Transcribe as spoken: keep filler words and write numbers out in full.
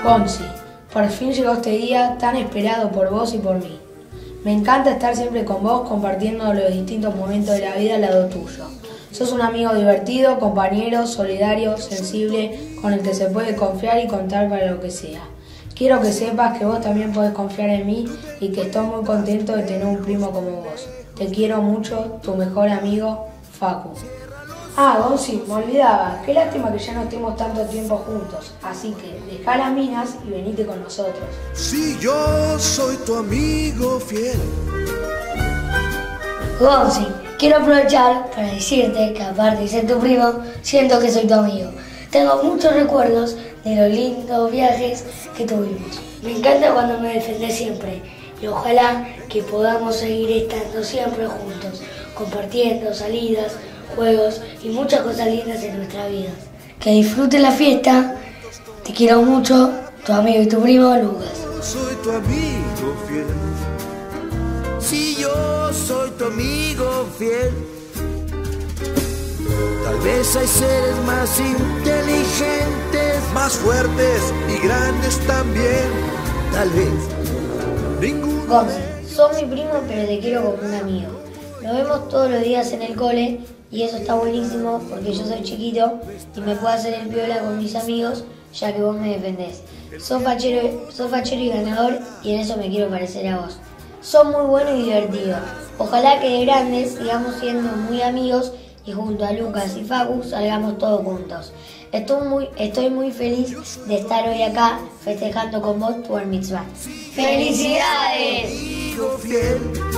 Gonzi, por fin llegó este día tan esperado por vos y por mí. Me encanta estar siempre con vos compartiendo los distintos momentos de la vida al lado tuyo. Sos un amigo divertido, compañero, solidario, sensible, con el que se puede confiar y contar para lo que sea. Quiero que sepas que vos también podés confiar en mí y que estoy muy contento de tener un primo como vos. Te quiero mucho, tu mejor amigo, Facu. Ah, Gonzi, me olvidaba. Qué lástima que ya no estemos tanto tiempo juntos. Así que dejá las minas y venite con nosotros. Si yo soy tu amigo fiel. Gonzi, quiero aprovechar para decirte que aparte de ser tu primo, siento que soy tu amigo. Tengo muchos recuerdos de los lindos viajes que tuvimos. Me encanta cuando me defendés siempre y ojalá que podamos seguir estando siempre juntos, compartiendo salidas, juegos y muchas cosas lindas en nuestra vida. Que disfrutes la fiesta. Te quiero mucho, tu amigo y tu primo Lucas. Soy tu amigo fiel. Si yo soy tu amigo fiel. Tal vez hay seres más inteligentes, más fuertes y grandes también. Tal vez ninguno. Gonzi, sos mi primo pero te quiero como un amigo. Nos vemos todos los días en el cole y eso está buenísimo porque yo soy chiquito y me puedo hacer el piola con mis amigos ya que vos me defendés. Sos fachero, sos fachero y ganador y en eso me quiero parecer a vos. Sos muy bueno y divertido. Ojalá que de grandes sigamos siendo muy amigos y junto a Lucas y Facu salgamos todos juntos. Estoy muy, estoy muy feliz de estar hoy acá festejando con vos tu bar mitzvah. ¡Felicidades! Amigo fiel.